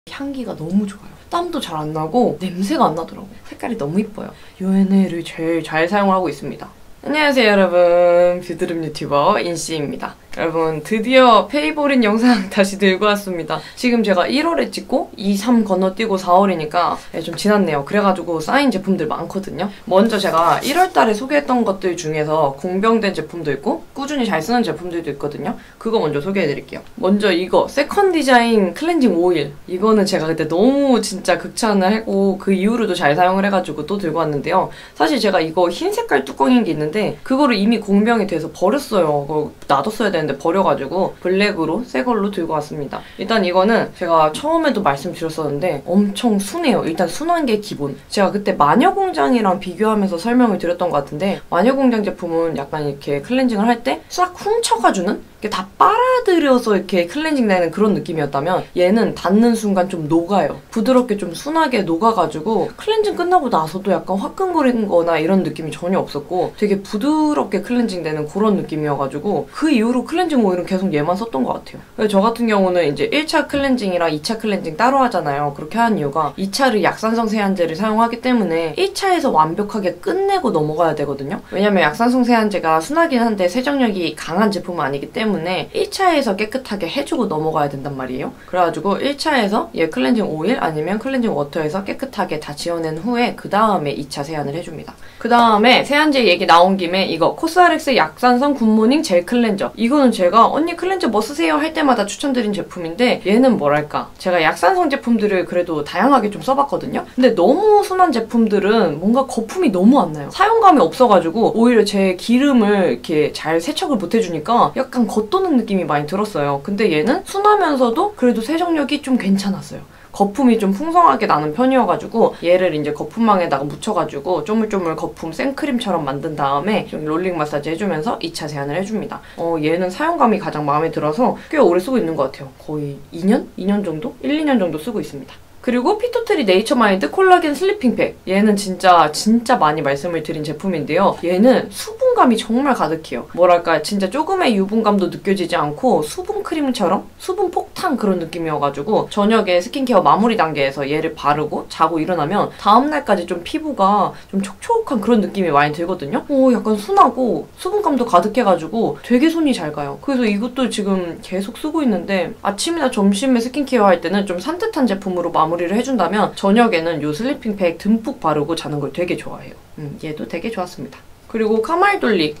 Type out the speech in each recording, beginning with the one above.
향기가 너무 좋아요. 땀도 잘 안 나고 냄새가 안 나더라고요. 색깔이 너무 이뻐요. 요에네를 제일 잘 사용하고 있습니다. 안녕하세요 여러분, 뷰드름 유튜버 인씨입니다. 여러분, 드디어 페이보릿 영상 다시 들고 왔습니다. 지금 제가 1월에 찍고 2, 3 건너뛰고 4월이니까 좀 지났네요. 그래가지고 쌓인 제품들 많거든요. 먼저 제가 1월달에 소개했던 것들 중에서 공병된 제품도 있고 꾸준히 잘 쓰는 제품들도 있거든요. 그거 먼저 소개해드릴게요. 먼저 이거 세컨 디자인 클렌징 오일, 이거는 제가 그때 너무 진짜 극찬을 하고 그 이후로도 잘 사용을 해가지고 또 들고 왔는데요. 사실 제가 이거 흰 색깔 뚜껑인 게 있는데 그거를 이미 공병이 돼서 버렸어요. 그거 놔뒀어야 되는데 버려가지고 블랙으로 새 걸로 들고 왔습니다. 일단 이거는 제가 처음에도 말씀드렸었는데 엄청 순해요. 일단 순한 게 기본. 제가 그때 마녀공장이랑 비교하면서 설명을 드렸던 것 같은데 마녀공장 제품은 약간 이렇게 클렌징을 할 때 싹 훔쳐가주는? 이게 다 빨아들여서 이렇게 클렌징 되는 그런 느낌이었다면 얘는 닿는 순간 좀 녹아요. 부드럽게 좀 순하게 녹아가지고 클렌징 끝나고 나서도 약간 화끈거리는 거나 이런 느낌이 전혀 없었고 되게 부드럽게 클렌징 되는 그런 느낌이어가지고 그 이후로 클렌징 오일은 계속 얘만 썼던 것 같아요. 저 같은 경우는 이제 1차 클렌징이랑 2차 클렌징 따로 하잖아요. 그렇게 한 이유가 2차를 약산성 세안제를 사용하기 때문에 1차에서 완벽하게 끝내고 넘어가야 되거든요. 왜냐면 약산성 세안제가 순하긴 한데 세정력이 강한 제품은 아니기 때문에 1차에서 깨끗하게 해주고 넘어가야 된단 말이에요. 그래가지고 1차에서 얘 클렌징 오일 아니면 클렌징 워터에서 깨끗하게 다 지워낸 후에 그 다음에 2차 세안을 해줍니다. 그 다음에 세안제 얘기 나온 김에 이거 코스알엑스 약산성 굿모닝 젤 클렌저, 이거는 제가 언니 클렌저 뭐 쓰세요 할 때마다 추천드린 제품인데 얘는 뭐랄까, 제가 약산성 제품들을 그래도 다양하게 좀 써봤거든요. 근데 너무 순한 제품들은 뭔가 거품이 너무 안 나요. 사용감이 없어가지고 오히려 제 기름을 이렇게 잘 세척을 못 해주니까 약간 겉도는 느낌이 많이 들었어요. 근데 얘는 순하면서도 그래도 세정력이 좀 괜찮았어요. 거품이 좀 풍성하게 나는 편이어가지고 얘를 이제 거품망에다가 묻혀가지고 쪼물쪼물 거품 생크림처럼 만든 다음에 좀 롤링 마사지 해주면서 2차 세안을 해줍니다. 얘는 사용감이 가장 마음에 들어서 꽤 오래 쓰고 있는 것 같아요. 거의 2년? 2년 정도? 1, 2년 정도 쓰고 있습니다. 그리고 피토트리 네이처마인드 콜라겐 슬리핑 팩, 얘는 진짜 많이 말씀을 드린 제품인데요. 얘는 수분감이 정말 가득해요. 뭐랄까, 진짜 조금의 유분감도 느껴지지 않고 수분 크림처럼 수분 폭탄 그런 느낌이어가지고 저녁에 스킨케어 마무리 단계에서 얘를 바르고 자고 일어나면 다음날까지 좀 피부가 좀 촉촉한 그런 느낌이 많이 들거든요. 약간 순하고 수분감도 가득해가지고 되게 손이 잘 가요. 그래서 이것도 지금 계속 쓰고 있는데 아침이나 점심에 스킨케어 할 때는 좀 산뜻한 제품으로 마무리를 해준다면 저녁에는 이 슬리핑팩 듬뿍 바르고 자는 걸 되게 좋아해요. 얘도 되게 좋았습니다. 그리고 카말돌리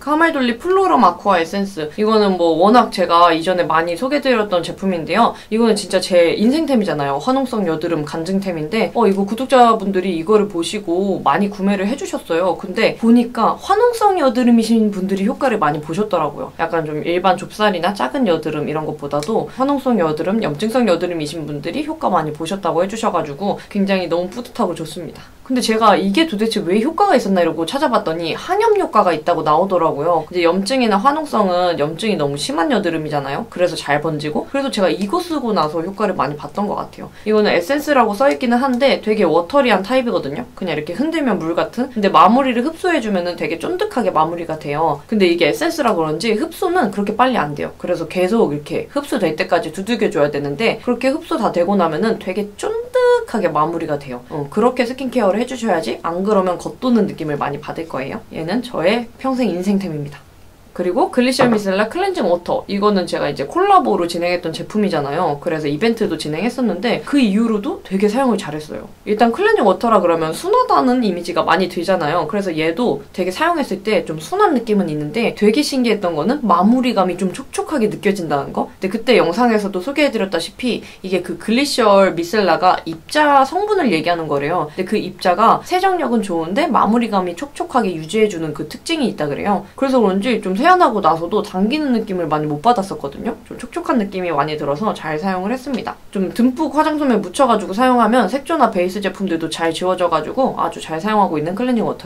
플로럼 아쿠아 에센스, 이거는 뭐 워낙 제가 이전에 많이 소개드렸던 제품인데요. 이거는 진짜 제 인생템이잖아요. 화농성 여드름 간증템인데 이거 구독자분들이 이거를 보시고 많이 구매를 해주셨어요. 근데 보니까 화농성 여드름이신 분들이 효과를 많이 보셨더라고요. 약간 좀 일반 좁쌀이나 작은 여드름 이런 것보다도 화농성 여드름, 염증성 여드름이신 분들이 효과 많이 보셨다고 해주셔가지고 굉장히 너무 뿌듯하고 좋습니다. 근데 제가 이게 도대체 왜 효과가 있었나 이러고 찾아봤더니 항염 효과가 있다고 나오더라고요. 이제 염증이나 화농성은 염증이 너무 심한 여드름이잖아요. 그래서 잘 번지고, 그래서 제가 이거 쓰고 나서 효과를 많이 봤던 것 같아요. 이거는 에센스라고 써있기는 한데 되게 워터리한 타입이거든요. 그냥 이렇게 흔들면 물 같은? 근데 마무리를 흡수해주면 되게 쫀득하게 마무리가 돼요. 근데 이게 에센스라 그런지 흡수는 그렇게 빨리 안 돼요. 그래서 계속 이렇게 흡수될 때까지 두들겨줘야 되는데 그렇게 흡수 다 되고 나면은 되게 쫀득하게 마무리가 돼요. 그렇게 스킨케어를 해주셔야지, 안 그러면 겉도는 느낌을 많이 받을 거예요. 얘는 저의 평생 인생템입니다. 그리고 글리셔 미셀라 클렌징 워터, 이거는 제가 이제 콜라보로 진행했던 제품이잖아요. 그래서 이벤트도 진행했었는데 그 이후로도 되게 사용을 잘했어요. 일단 클렌징 워터라 그러면 순하다는 이미지가 많이 들잖아요. 그래서 얘도 되게 사용했을 때 좀 순한 느낌은 있는데 되게 신기했던 거는 마무리감이 좀 촉촉하게 느껴진다는 거. 근데 그때 영상에서도 소개해드렸다시피 이게 그 글리셔 미셀라가 입자 성분을 얘기하는 거래요. 근데 그 입자가 세정력은 좋은데 마무리감이 촉촉하게 유지해주는 그 특징이 있다 그래요. 그래서 그런지 좀 세안하고 나서도 당기는 느낌을 많이 못 받았었거든요. 좀 촉촉한 느낌이 많이 들어서 잘 사용을 했습니다. 좀 듬뿍 화장솜에 묻혀가지고 사용하면 색조나 베이스 제품들도 잘 지워져가지고 아주 잘 사용하고 있는 클렌징 워터예요.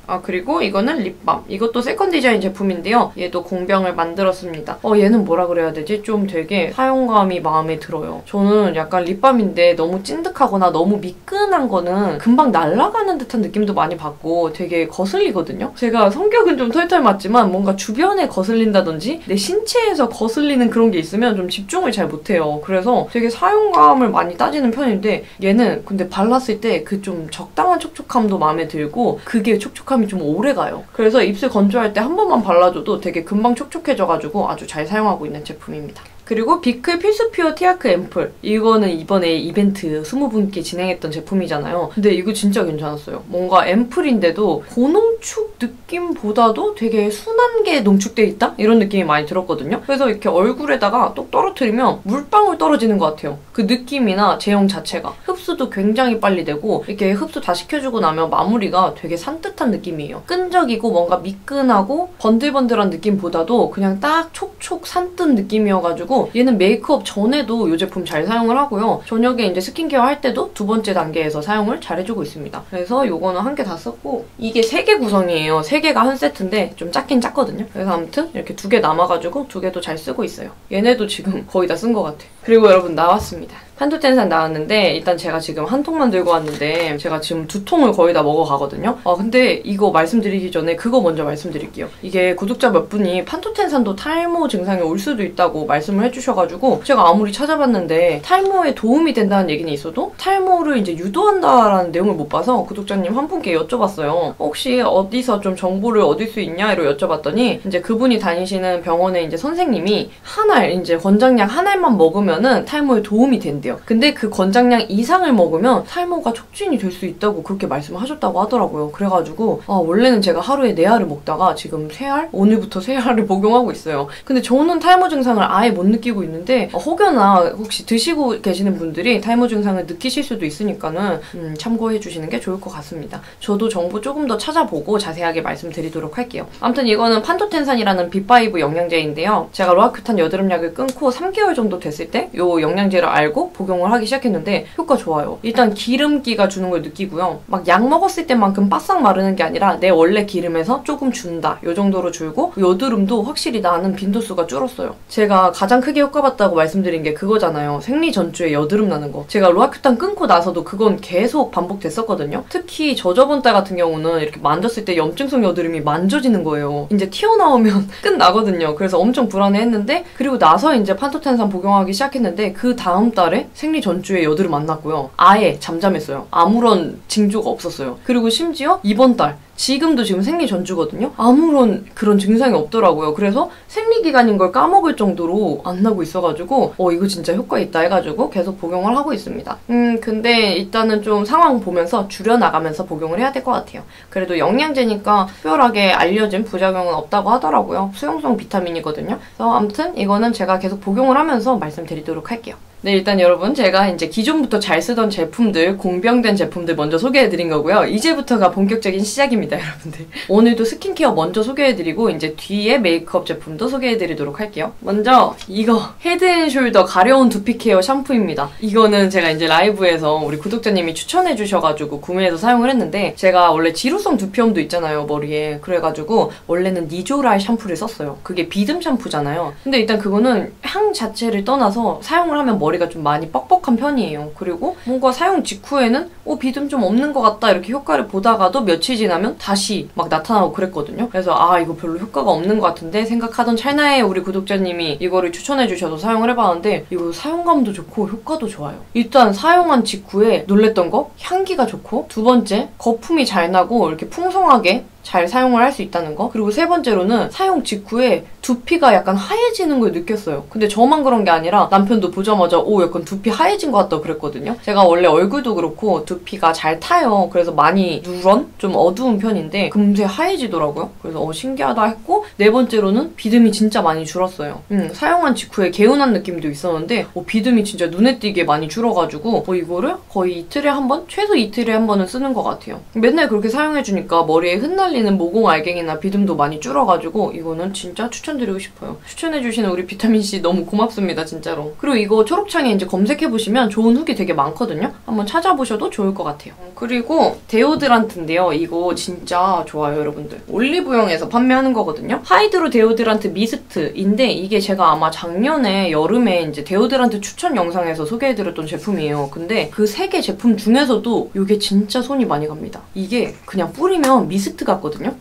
아, 그리고 이거는 립밤. 이것도 세컨 디자인 제품인데요. 얘도 공병을 만들었습니다. 얘는 뭐라 그래야 되지? 좀 되게 사용감이 마음에 들어요. 저는 약간 립밤인데 너무 찐득하거나 너무 미끈한 거는 금방 날아가는 듯한 느낌도 많이 받고 되게 거슬리거든요. 제가 성격은 좀 털털 맞지만 뭔가 주변에 거슬린다든지 내 신체에서 거슬리는 그런 게 있으면 좀 집중을 잘 못해요. 그래서 되게 사용감을 많이 따지는 편인데 얘는 근데 발랐을 때 그 좀 적당한 촉촉함도 마음에 들고 그게 촉촉함이 좀 오래가요. 그래서 입술 건조할 때 한 번만 발라줘도 되게 금방 촉촉해져가지고 아주 잘 사용하고 있는 제품입니다. 그리고 비클 필수 퓨어 티아크 앰플. 이거는 이번에 이벤트 20분께 진행했던 제품이잖아요. 근데 이거 진짜 괜찮았어요. 뭔가 앰플인데도 고농축 느낌보다도 되게 순한 게 농축돼 있다? 이런 느낌이 많이 들었거든요. 그래서 이렇게 얼굴에다가 똑 떨어뜨리면 물방울 떨어지는 것 같아요. 그 느낌이나 제형 자체가. 흡수도 굉장히 빨리 되고 이렇게 흡수 다 시켜주고 나면 마무리가 되게 산뜻한 느낌이에요. 끈적이고 뭔가 미끈하고 번들번들한 느낌보다도 그냥 딱 촉촉 산뜻 느낌이어가지고 얘는 메이크업 전에도 이 제품 잘 사용을 하고요. 저녁에 이제 스킨케어 할 때도 두 번째 단계에서 사용을 잘 해주고 있습니다. 그래서 이거는 한 개 다 썼고 이게 3개 구성이에요. 3개가 한 세트인데 좀 작긴 작거든요. 그래서 아무튼 이렇게 2개 남아가지고 2개도 잘 쓰고 있어요. 얘네도 지금 거의 다 쓴 것 같아. 그리고 여러분 나왔습니다. 판토텐산 나왔는데 일단 제가 지금 한 통만 들고 왔는데 제가 지금 2통을 거의 다 먹어가거든요. 근데 이거 말씀드리기 전에 그거 먼저 말씀드릴게요. 이게 구독자 몇 분이 판토텐산도 탈모 증상이 올 수도 있다고 말씀을 해주셔가지고 제가 아무리 찾아봤는데 탈모에 도움이 된다는 얘기는 있어도 탈모를 이제 유도한다라는 내용을 못 봐서 구독자님 한 분께 여쭤봤어요. 혹시 어디서 좀 정보를 얻을 수 있냐? 이러 여쭤봤더니 이제 그분이 다니시는 병원의 이제 선생님이 한 알, 이제 권장량 한 알만 먹으면은 탈모에 도움이 된대요. 근데 그 권장량 이상을 먹으면 탈모가 촉진이 될 수 있다고 그렇게 말씀을 하셨다고 하더라고요. 그래가지고 원래는 제가 하루에 4알을 먹다가 지금 3알? 오늘부터 3알을 복용하고 있어요. 근데 저는 탈모 증상을 아예 못 느끼고 있는데 혹여나 혹시 드시고 계시는 분들이 탈모 증상을 느끼실 수도 있으니까는 참고해 주시는 게 좋을 것 같습니다. 저도 정보 조금 더 찾아보고 자세하게 말씀드리도록 할게요. 아무튼 이거는 판토텐산이라는 B5 영양제인데요. 제가 로아큐탄 여드름약을 끊고 3개월 정도 됐을 때 이 영양제를 알고 복용을 하기 시작했는데 효과 좋아요. 일단 기름기가 주는 걸 느끼고요. 막 약 먹었을 때만큼 바싹 마르는 게 아니라 내 원래 기름에서 조금 준다. 이 정도로 줄고 여드름도 확실히 나는 빈도수가 줄었어요. 제가 가장 크게 효과 봤다고 말씀드린 게 그거잖아요. 생리 전주에 여드름 나는 거. 제가 로아큐탄 끊고 나서도 그건 계속 반복됐었거든요. 특히 저번 달 같은 경우는 이렇게 만졌을 때 염증성 여드름이 만져지는 거예요. 이제 튀어나오면 끝나거든요. 그래서 엄청 불안해했는데 그리고 나서 이제 판토텐산 복용하기 시작했는데 그 다음 달에 생리 전주에 여드름 안 났고요. 아예 잠잠했어요. 아무런 징조가 없었어요. 그리고 심지어 이번 달 지금도 지금 생리 전주거든요. 아무런 그런 증상이 없더라고요. 그래서 생리기간인 걸 까먹을 정도로 안 나고 있어가지고 이거 진짜 효과 있다 해가지고 계속 복용을 하고 있습니다. 근데 일단은 좀 상황 보면서 줄여나가면서 복용을 해야 될 것 같아요. 그래도 영양제니까 특별하게 알려진 부작용은 없다고 하더라고요. 수용성 비타민이거든요. 그래서 아무튼 이거는 제가 계속 복용을 하면서 말씀드리도록 할게요. 네, 일단 여러분 제가 이제 기존부터 잘 쓰던 제품들, 공병된 제품들 먼저 소개해드린 거고요. 이제부터가 본격적인 시작입니다, 여러분들. 오늘도 스킨케어 먼저 소개해드리고 이제 뒤에 메이크업 제품도 소개해드리도록 할게요. 먼저 이거 헤드앤숄더 가려운 두피 케어 샴푸입니다. 이거는 제가 이제 라이브에서 우리 구독자님이 추천해주셔가지고 구매해서 사용을 했는데 제가 원래 지루성 두피염도 있잖아요, 머리에. 그래가지고 원래는 니조랄 샴푸를 썼어요. 그게 비듬 샴푸잖아요. 근데 일단 그거는 향 자체를 떠나서 사용을 하면 머리가 좀 많이 뻑뻑한 편이에요. 그리고 뭔가 사용 직후에는 비듬 좀 없는 것 같다 이렇게 효과를 보다가도 며칠 지나면 다시 막 나타나고 그랬거든요. 그래서 이거 별로 효과가 없는 것 같은데 생각하던 찰나에 우리 구독자님이 이거를 추천해 주셔서 사용을 해봤는데 이거 사용감도 좋고 효과도 좋아요. 일단 사용한 직후에 놀랬던 거 향기가 좋고 두 번째 거품이 잘 나고 이렇게 풍성하게 잘 사용을 할 수 있다는 거. 그리고 세 번째로는 사용 직후에 두피가 약간 하얘지는 걸 느꼈어요. 근데 저만 그런 게 아니라 남편도 보자마자 약간 두피 하얘진 것 같다고 그랬거든요. 제가 원래 얼굴도 그렇고 두피가 잘 타요. 그래서 많이 누런? 좀 어두운 편인데 금세 하얘지더라고요. 그래서 신기하다 했고 네 번째로는 비듬이 진짜 많이 줄었어요. 사용한 직후에 개운한 느낌도 있었는데 비듬이 진짜 눈에 띄게 많이 줄어가지고 이거를 거의 이틀에 한 번? 최소 이틀에 한 번은 쓰는 것 같아요. 맨날 그렇게 사용해주니까 머리에 흩날리는 휘날리는 모공 알갱이나 비듬도 많이 줄어가지고 이거는 진짜 추천드리고 싶어요. 추천해주시는 우리 비타민C 너무 고맙습니다, 진짜로. 그리고 이거 초록창에 이제 검색해보시면 좋은 후기 되게 많거든요. 한번 찾아보셔도 좋을 것 같아요. 그리고 데오드란트인데요. 이거 진짜 좋아요, 여러분들. 올리브영에서 판매하는 거거든요. 하이드로 데오드란트 미스트인데 이게 제가 아마 작년에 여름에 이제 데오드란트 추천 영상에서 소개해드렸던 제품이에요. 근데 그 3개 제품 중에서도 이게 진짜 손이 많이 갑니다. 이게 그냥 뿌리면 미스트 같거든요.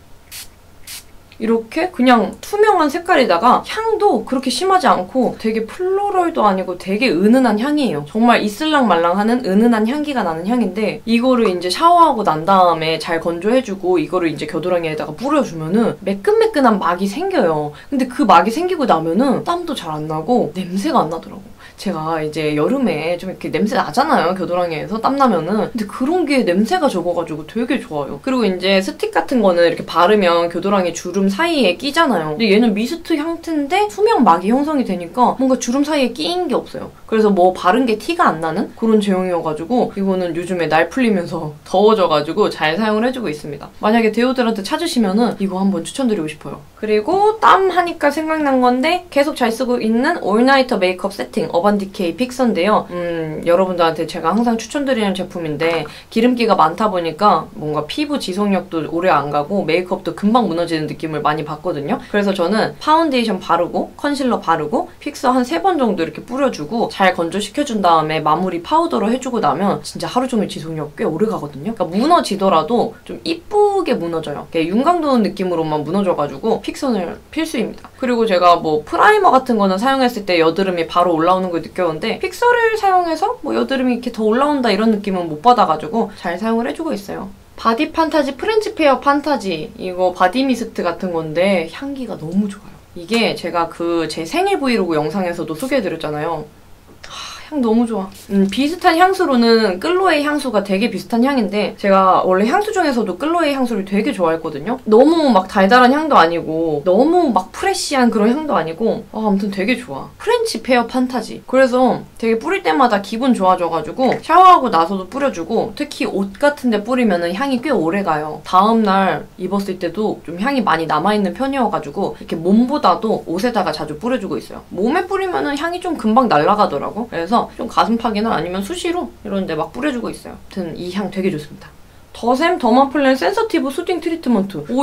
이렇게 그냥 투명한 색깔에다가 향도 그렇게 심하지 않고 되게 플로럴도 아니고 되게 은은한 향이에요. 정말 있을랑 말랑하는 은은한 향기가 나는 향인데 이거를 이제 샤워하고 난 다음에 잘 건조해주고 이거를 이제 겨드랑이에다가 뿌려주면은 매끈매끈한 막이 생겨요. 근데 그 막이 생기고 나면은 땀도 잘 안 나고 냄새가 안 나더라고. 제가 이제 여름에 좀 이렇게 냄새 나잖아요, 겨드랑이에서 땀 나면은. 근데 그런 게 냄새가 적어가지고 되게 좋아요. 그리고 이제 스틱 같은 거는 이렇게 바르면 겨드랑이 주름 사이에 끼잖아요. 근데 얘는 미스트 형태인데 투명 막이 형성이 되니까 뭔가 주름 사이에 끼인 게 없어요. 그래서 뭐 바른 게 티가 안 나는 그런 제형이어가지고 이거는 요즘에 날 풀리면서 더워져가지고 잘 사용을 해주고 있습니다. 만약에 데오드란트 찾으시면은 이거 한번 추천드리고 싶어요. 그리고 땀 하니까 생각난 건데 계속 잘 쓰고 있는 올나이터 메이크업 세팅 어반디케이 픽서인데요. 여러분들한테 제가 항상 추천드리는 제품인데 기름기가 많다 보니까 뭔가 피부 지속력도 오래 안 가고 메이크업도 금방 무너지는 느낌을 많이 받거든요. 그래서 저는 파운데이션 바르고 컨실러 바르고 픽서 한 3번 정도 이렇게 뿌려주고 잘 건조시켜준 다음에 마무리 파우더로 해주고 나면 진짜 하루 종일 지속력 꽤 오래 가거든요. 그러니까 무너지더라도 좀 이쁘게 무너져요. 윤곽 도는 느낌으로만 무너져가지고 픽서는 필수입니다. 그리고 제가 뭐 프라이머 같은 거는 사용했을 때 여드름이 바로 올라오는 걸 느꼈는데 픽서를 사용해서 뭐 여드름이 이렇게 더 올라온다 이런 느낌은 못 받아가지고 잘 사용을 해주고 있어요. 바디 판타지 프렌치 페어 판타지 이거 바디 미스트 같은 건데 향기가 너무 좋아요. 이게 제가 그 제 생일 브이로그 영상에서도 소개해드렸잖아요. 향 너무 좋아. 비슷한 향수로는 끌로에이 향수가 되게 비슷한 향인데 제가 원래 향수 중에서도 끌로에이 향수를 되게 좋아했거든요. 너무 막 달달한 향도 아니고 너무 막 프레쉬한 그런 향도 아니고 아무튼 되게 좋아. 프렌치 페어 판타지. 그래서 되게 뿌릴 때마다 기분 좋아져가지고 샤워하고 나서도 뿌려주고 특히 옷 같은 데 뿌리면 향이 꽤 오래가요. 다음날 입었을 때도 좀 향이 많이 남아있는 편이어가지고 이렇게 몸보다도 옷에다가 자주 뿌려주고 있어요. 몸에 뿌리면 향이 좀 금방 날아가더라고. 그래서 좀 가슴팍이나 아니면 수시로 이런 데 막 뿌려주고 있어요. 아무튼 이 향 되게 좋습니다. 더샘 더마플랜 센서티브 수딩 트리트먼트. 오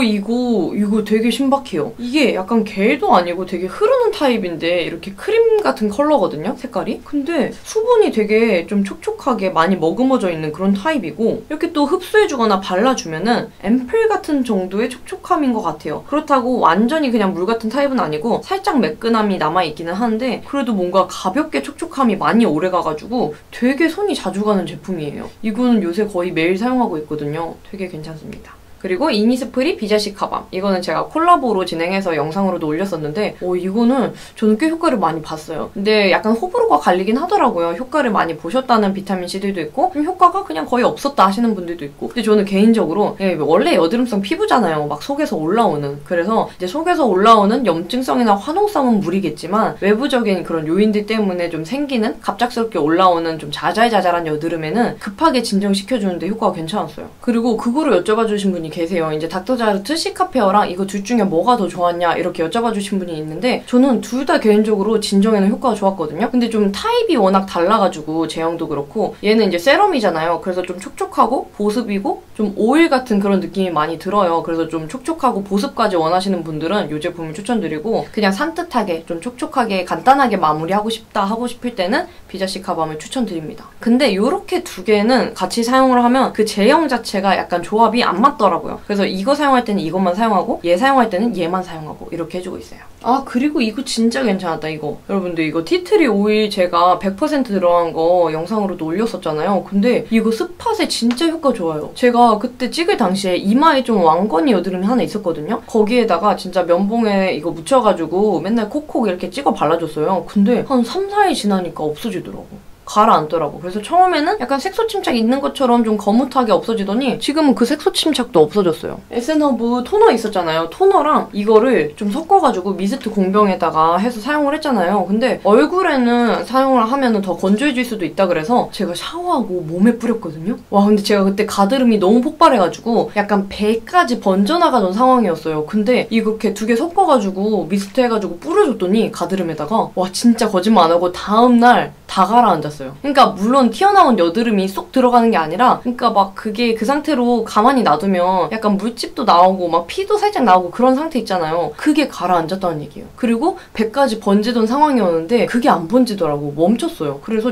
이거 되게 신박해요. 이게 약간 겔도 아니고 되게 흐르는 타입인데 이렇게 크림 같은 컬러거든요, 색깔이. 근데 수분이 되게 좀 촉촉하게 많이 머금어져 있는 그런 타입이고 이렇게 또 흡수해주거나 발라주면은 앰플 같은 정도의 촉촉함인 것 같아요. 그렇다고 완전히 그냥 물 같은 타입은 아니고 살짝 매끈함이 남아있기는 한데 그래도 뭔가 가볍게 촉촉함이 많이 오래가가지고 되게 손이 자주 가는 제품이에요. 이거는 요새 거의 매일 사용하고 있거든요. 되게 괜찮습니다. 그리고 이니스프리 비자식 가밤. 이거는 제가 콜라보로 진행해서 영상으로도 올렸었는데 이거는 저는 꽤 효과를 많이 봤어요. 근데 약간 호불호가 갈리긴 하더라고요. 효과를 많이 보셨다는 비타민C들도 있고 효과가 그냥 거의 없었다 하시는 분들도 있고 근데 저는 개인적으로 원래 여드름성 피부잖아요. 막 속에서 올라오는. 그래서 이제 속에서 올라오는 염증성이나 화농성은 무리겠지만 외부적인 그런 요인들 때문에 좀 생기는 갑작스럽게 올라오는 좀 자잘자잘한 여드름에는 급하게 진정시켜주는데 효과가 괜찮았어요. 그리고 그거를 여쭤봐 주신 분이 계세요. 이제 닥터자르트 시카페어랑 이거 둘 중에 뭐가 더 좋았냐 이렇게 여쭤봐 주신 분이 있는데 저는 둘 다 개인적으로 진정에는 효과가 좋았거든요. 근데 좀 타입이 워낙 달라가지고 제형도 그렇고 얘는 이제 세럼이잖아요. 그래서 좀 촉촉하고 보습이고 좀 오일 같은 그런 느낌이 많이 들어요. 그래서 좀 촉촉하고 보습까지 원하시는 분들은 이 제품을 추천드리고 그냥 산뜻하게 좀 촉촉하게 간단하게 마무리하고 싶다 하고 싶을 때는 비자시카밤을 추천드립니다. 근데 이렇게 두 개는 같이 사용을 하면 그 제형 자체가 약간 조합이 안 맞더라고요. 그래서 이거 사용할 때는 이것만 사용하고 얘 사용할 때는 얘만 사용하고 이렇게 해주고 있어요. 아 그리고 이거 진짜 괜찮았다 이거. 여러분들 이거 티트리 오일 제가 100% 들어간 거 영상으로도 올렸었잖아요. 근데 이거 스팟에 진짜 효과 좋아요. 제가 그때 찍을 당시에 이마에 좀 왕건이 여드름이 하나 있었거든요. 거기에다가 진짜 면봉에 이거 묻혀가지고 맨날 콕콕 이렇게 찍어 발라줬어요. 근데 한 3, 4일 지나니까 없어지더라고. 가라앉더라고. 그래서 처음에는 약간 색소 침착 있는 것처럼 좀 거뭇하게 없어지더니 지금은 그 색소 침착도 없어졌어요. 에센허브 토너 있었잖아요. 토너랑 이거를 좀 섞어가지고 미스트 공병에다가 해서 사용을 했잖아요. 근데 얼굴에는 사용을 하면 더 건조해질 수도 있다 그래서 제가 샤워하고 몸에 뿌렸거든요. 와, 근데 제가 그때 가드름이 너무 폭발해가지고 약간 배까지 번져나가던 상황이었어요. 근데 이렇게 두 개 섞어가지고 미스트 해가지고 뿌려줬더니 가드름에다가 와, 진짜 거짓말 안 하고 다음날 다 가라앉았어요. 그러니까 물론 튀어나온 여드름이 쏙 들어가는 게 아니라 그러니까 막 그게 그 상태로 가만히 놔두면 약간 물집도 나오고 막 피도 살짝 나오고 그런 상태 있잖아요. 그게 가라앉았다는 얘기예요. 그리고 배까지 번지던 상황이었는데 그게 안 번지더라고. 멈췄어요. 그래서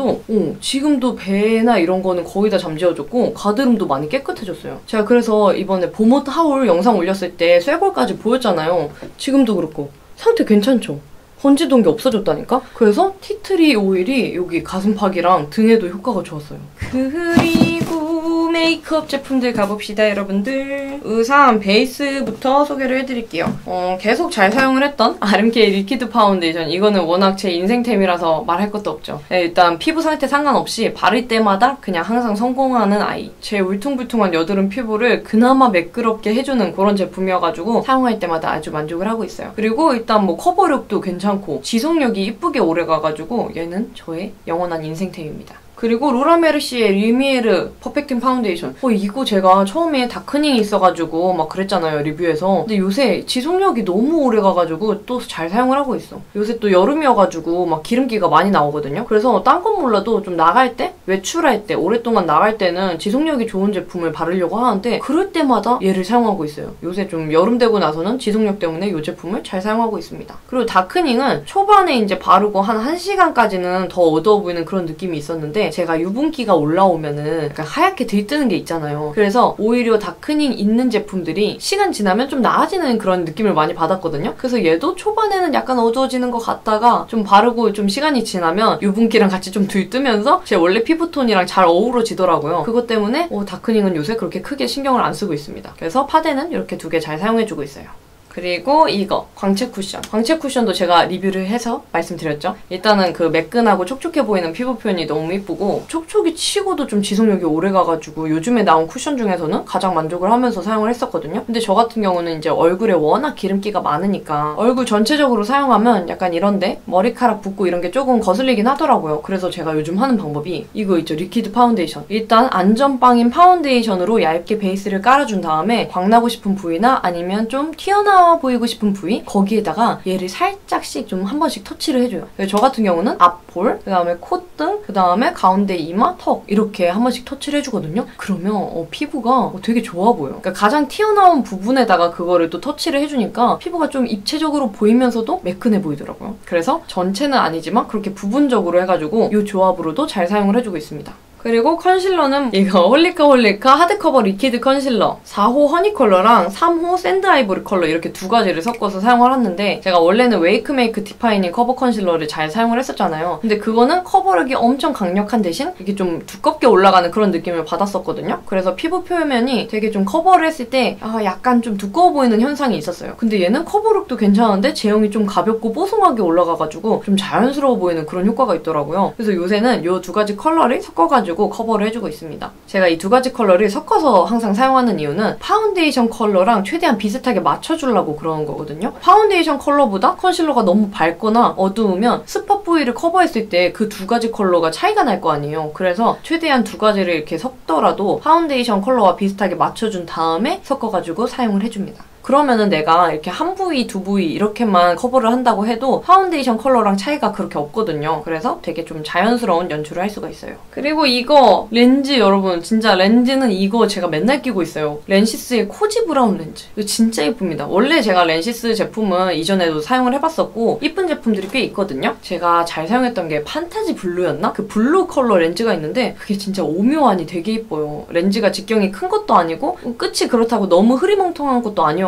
지금도 배나 이런 거는 거의 다 잠재워졌고 가드름도 많이 깨끗해졌어요. 제가 그래서 이번에 봄옷 하울 영상 올렸을 때 쇄골까지 보였잖아요. 지금도 그렇고 상태 괜찮죠? 번지던 게 없어졌다니까? 그래서 티트리 오일이 여기 가슴팍이랑 등에도 효과가 좋았어요. 그리고 메이크업 제품들 가봅시다, 여러분들. 우선 베이스부터 소개를 해드릴게요. 계속 잘 사용을 했던 RMK 리퀴드 파운데이션. 이거는 워낙 제 인생템이라서 말할 것도 없죠. 네, 일단 피부 상태 상관없이 바를 때마다 그냥 항상 성공하는 아이. 제 울퉁불퉁한 여드름 피부를 그나마 매끄럽게 해주는 그런 제품이어가지고 사용할 때마다 아주 만족을 하고 있어요. 그리고 일단 뭐 커버력도 괜찮고 지속력이 이쁘게 오래가가지고 얘는 저의 영원한 인생템입니다. 그리고 로라메르시의 리미에르 퍼펙팅 파운데이션. 이거 제가 처음에 다크닝이 있어가지고 막 그랬잖아요, 리뷰에서. 근데 요새 지속력이 너무 오래가가지고 또 잘 사용을 하고 있어. 요새 또 여름이어가지고 막 기름기가 많이 나오거든요. 그래서 딴 건 몰라도 좀 나갈 때, 외출할 때, 오랫동안 나갈 때는 지속력이 좋은 제품을 바르려고 하는데 그럴 때마다 얘를 사용하고 있어요. 요새 좀 여름 되고 나서는 지속력 때문에 이 제품을 잘 사용하고 있습니다. 그리고 다크닝은 초반에 이제 바르고 한 1시간까지는 더 어두워 보이는 그런 느낌이 있었는데 제가 유분기가 올라오면은 약간 하얗게 들뜨는 게 있잖아요. 그래서 오히려 다크닝 있는 제품들이 시간 지나면 좀 나아지는 그런 느낌을 많이 받았거든요. 그래서 얘도 초반에는 약간 어두워지는 것 같다가 좀 바르고 좀 시간이 지나면 유분기랑 같이 좀 들뜨면서 제 원래 피부톤이랑 잘 어우러지더라고요. 그것 때문에 다크닝은 요새 그렇게 크게 신경을 안 쓰고 있습니다. 그래서 파데는 이렇게 두 개 잘 사용해주고 있어요. 그리고 이거 광채 쿠션. 광채 쿠션도 제가 리뷰를 해서 말씀드렸죠. 일단은 그 매끈하고 촉촉해 보이는 피부 표현이 너무 이쁘고 촉촉이 치고도 좀 지속력이 오래가가지고 요즘에 나온 쿠션 중에서는 가장 만족을 하면서 사용을 했었거든요. 근데 저 같은 경우는 이제 얼굴에 워낙 기름기가 많으니까 얼굴 전체적으로 사용하면 약간 이런데 머리카락 붓고 이런 게 조금 거슬리긴 하더라고요. 그래서 제가 요즘 하는 방법이 이거 있죠. 리퀴드 파운데이션. 일단 안전빵인 파운데이션으로 얇게 베이스를 깔아준 다음에 광나고 싶은 부위나 아니면 좀 튀어나와 보이고 싶은 부위 거기에다가 얘를 살짝씩 좀 한 번씩 터치를 해줘요. 저 같은 경우는 앞볼, 그 다음에 콧등, 그 다음에 가운데 이마, 턱 이렇게 한 번씩 터치를 해주거든요. 그러면 피부가 되게 좋아 보여요. 그러니까 가장 튀어나온 부분에다가 그거를 또 터치를 해주니까 피부가 좀 입체적으로 보이면서도 매끈해 보이더라고요. 그래서 전체는 아니지만 그렇게 부분적으로 해가지고 이 조합으로도 잘 사용을 해주고 있습니다. 그리고 컨실러는 이거 홀리카 하드커버 리퀴드 컨실러 4호 허니 컬러랑 3호 샌드 아이보리 컬러 이렇게 두 가지를 섞어서 사용을 했는데 제가 원래는 웨이크메이크 디파이닝 커버 컨실러를 잘 사용을 했었잖아요. 근데 그거는 커버력이 엄청 강력한 대신 이게 좀 두껍게 올라가는 그런 느낌을 받았었거든요. 그래서 피부 표면이 되게 좀 커버를 했을 때 약간 좀 두꺼워 보이는 현상이 있었어요. 근데 얘는 커버력도 괜찮은데 제형이 좀 가볍고 뽀송하게 올라가가지고 좀 자연스러워 보이는 그런 효과가 있더라고요. 그래서 요새는 이 두 가지 컬러를 섞어가지고 커버를 해주고 있습니다. 제가 이 두 가지 컬러를 섞어서 항상 사용하는 이유는 파운데이션 컬러랑 최대한 비슷하게 맞춰주려고 그러는 거거든요. 파운데이션 컬러보다 컨실러가 너무 밝거나 어두우면 스팟 부위를 커버했을 때 그 두 가지 컬러가 차이가 날 거 아니에요. 그래서 최대한 두 가지를 이렇게 섞더라도 파운데이션 컬러와 비슷하게 맞춰준 다음에 섞어가지고 사용을 해줍니다. 그러면은 내가 이렇게 한 부위, 두 부위 이렇게만 커버를 한다고 해도 파운데이션 컬러랑 차이가 그렇게 없거든요. 그래서 되게 좀 자연스러운 연출을 할 수가 있어요. 그리고 이거 렌즈 여러분 진짜 렌즈는 이거 제가 맨날 끼고 있어요. 렌시스의 코지 브라운 렌즈. 이거 진짜 예쁩니다. 원래 제가 렌시스 제품은 이전에도 사용을 해봤었고 이쁜 제품들이 꽤 있거든요. 제가 잘 사용했던 게 판타지 블루였나? 그 블루 컬러 렌즈가 있는데 그게 진짜 오묘하니 되게 예뻐요. 렌즈가 직경이 큰 것도 아니고 끝이 그렇다고 너무 흐리멍텅한 것도 아니어가지고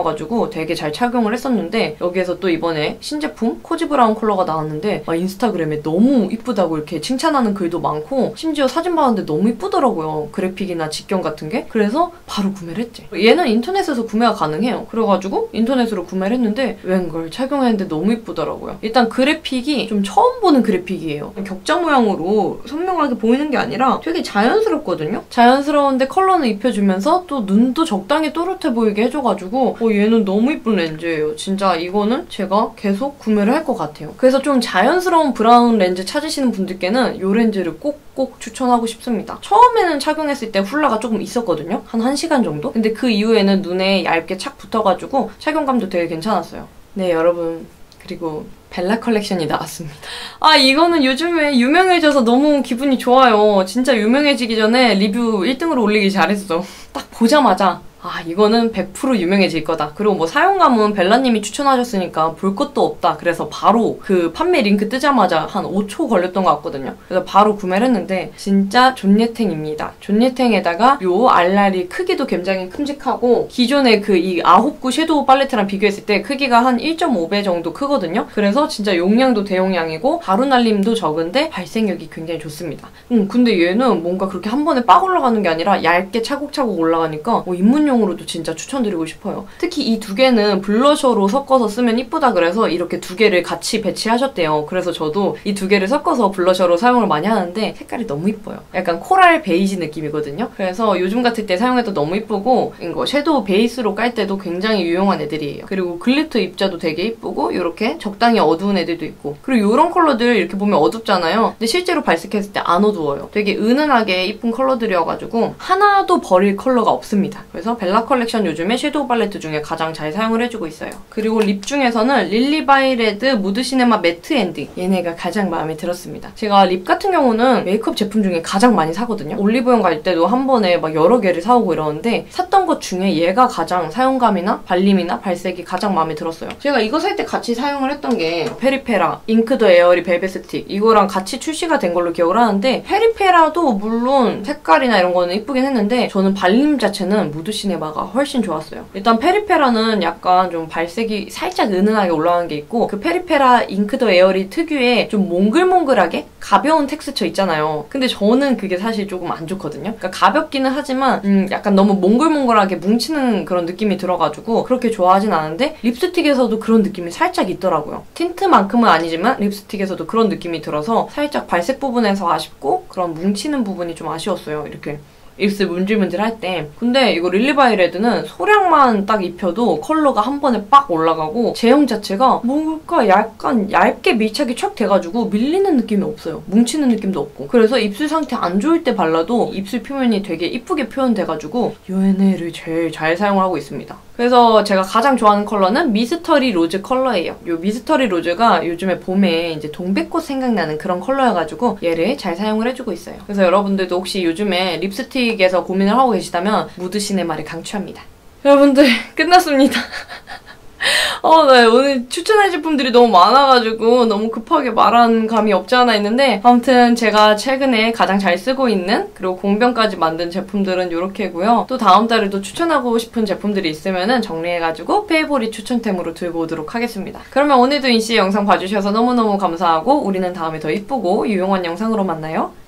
컬러여가지고 되게 잘 착용을 했었는데 여기에서 또 이번에 신제품 코지 브라운 컬러가 나왔는데 인스타그램에 너무 이쁘다고 이렇게 칭찬하는 글도 많고 심지어 사진 봤는데 너무 이쁘더라고요. 그래픽이나 직경 같은 게. 그래서 바로 구매를 했지. 얘는 인터넷에서 구매가 가능해요. 그래가지고 인터넷으로 구매를 했는데 웬걸 착용했는데 너무 이쁘더라고요. 일단 그래픽이 좀 처음 보는 그래픽이에요. 격자 모양으로 선명하게 보이는 게 아니라 되게 자연스럽거든요? 자연스러운데 컬러는 입혀주면서 또 눈도 적당히 또렷해 보이게 해줘가지고 얘는 너무 이쁜 렌즈예요. 진짜 이거는 제가 계속 구매를 할 것 같아요. 그래서 좀 자연스러운 브라운 렌즈 찾으시는 분들께는 이 렌즈를 꼭 추천하고 싶습니다. 처음에는 착용했을 때 훌라가 조금 있었거든요? 한 1시간 정도? 근데 그 이후에는 눈에 얇게 착 붙어가지고 착용감도 되게 괜찮았어요. 네, 여러분. 그리고 벨라 컬렉션이 나왔습니다. 이거는 요즘에 유명해져서 너무 기분이 좋아요. 진짜 유명해지기 전에 리뷰 1등으로 올리기 잘했어. 딱 보자마자 이거는 100% 유명해질 거다. 그리고 뭐 사용감은 벨라님이 추천하셨으니까 볼 것도 없다. 그래서 바로 그 판매 링크 뜨자마자 한 5초 걸렸던 것 같거든요. 그래서 바로 구매를 했는데 진짜 존예탱입니다. 존예탱에다가 요 알알이 크기도 굉장히 큼직하고 기존의 그 이 아홉구 섀도우 팔레트랑 비교했을 때 크기가 한 1.5배 정도 크거든요. 그래서 진짜 용량도 대용량이고 가루 날림도 적은데 발색력이 굉장히 좋습니다. 근데 얘는 뭔가 그렇게 한 번에 빡 올라가는 게 아니라 얇게 차곡차곡 올라가니까 입문용 으로도 진짜 추천드리고 싶어요. 특히 이 두 개는 블러셔로 섞어서 쓰면 이쁘다 그래서 이렇게 두 개를 같이 배치하셨대요. 그래서 저도 이 두 개를 섞어서 블러셔로 사용을 많이 하는데 색깔이 너무 이뻐요. 약간 코랄 베이지 느낌이거든요. 그래서 요즘 같을 때 사용해도 너무 이쁘고 이거 섀도우 베이스로 깔 때도 굉장히 유용한 애들이에요. 그리고 글리터 입자도 되게 이쁘고 이렇게 적당히 어두운 애들도 있고 그리고 이런 컬러들 이렇게 보면 어둡잖아요. 근데 실제로 발색했을 때 안 어두워요. 되게 은은하게 이쁜 컬러들이어가지고 하나도 버릴 컬러가 없습니다. 그래서 벨라 컬렉션 요즘에 섀도우 팔레트 중에 가장 잘 사용을 해주고 있어요. 그리고 립 중에서는 릴리바이레드 무드시네마 매트 엔딩 얘네가 가장 마음에 들었습니다. 제가 립 같은 경우는 메이크업 제품 중에 가장 많이 사거든요. 올리브영 갈 때도 한 번에 막 여러 개를 사오고 이러는데 샀던 것 중에 얘가 가장 사용감이나 발림이나 발색이 가장 마음에 들었어요. 제가 이거 살 때 같이 사용을 했던 게 페리페라 잉크 더 에어리 벨벳 스틱 이거랑 같이 출시가 된 걸로 기억을 하는데 페리페라도 물론 색깔이나 이런 거는 이쁘긴 했는데 저는 발림 자체는 무드시네마가 훨씬 좋았어요. 일단 페리페라는 약간 좀 발색이 살짝 은은하게 올라가는 게 있고 그 페리페라 잉크 더 에어리 특유의 좀 몽글몽글하게 가벼운 텍스처 있잖아요. 근데 저는 그게 사실 조금 안 좋거든요. 그러니까 가볍기는 하지만 약간 너무 몽글몽글하게 뭉치는 그런 느낌이 들어가지고 그렇게 좋아하진 않은데 립스틱에서도 그런 느낌이 살짝 있더라고요. 틴트만큼은 아니지만 립스틱에서도 그런 느낌이 들어서 살짝 발색 부분에서 아쉽고 그런 뭉치는 부분이 좀 아쉬웠어요. 이렇게 입술 문질문질 할 때. 근데 이거 릴리바이레드는 소량만 딱 입혀도 컬러가 한 번에 빡 올라가고 제형 자체가 뭔가 약간 얇게 밀착이 촥 돼가지고 밀리는 느낌이 없어요. 뭉치는 느낌도 없고. 그래서 입술 상태 안 좋을 때 발라도 입술 표면이 되게 이쁘게 표현돼가지고 얘네를 제일 잘 사용을 하고 있습니다. 그래서 제가 가장 좋아하는 컬러는 미스터리 로즈 컬러예요. 이 미스터리 로즈가 요즘에 봄에 이제 동백꽃 생각나는 그런 컬러여가지고 얘를 잘 사용을 해주고 있어요. 그래서 여러분들도 혹시 요즘에 립스틱에서 고민을 하고 계시다면 무드시네마를 강추합니다. 여러분들 끝났습니다. 네, 오늘 추천할 제품들이 너무 많아가지고 너무 급하게 말한 감이 없지 않아 있는데 아무튼 제가 최근에 가장 잘 쓰고 있는 그리고 공병까지 만든 제품들은 이렇게고요. 또 다음 달에도 추천하고 싶은 제품들이 있으면 정리해가지고 페이보릿 추천템으로 들고 오도록 하겠습니다. 그러면 오늘도 인씨 영상 봐주셔서 너무너무 감사하고 우리는 다음에 더 이쁘고 유용한 영상으로 만나요.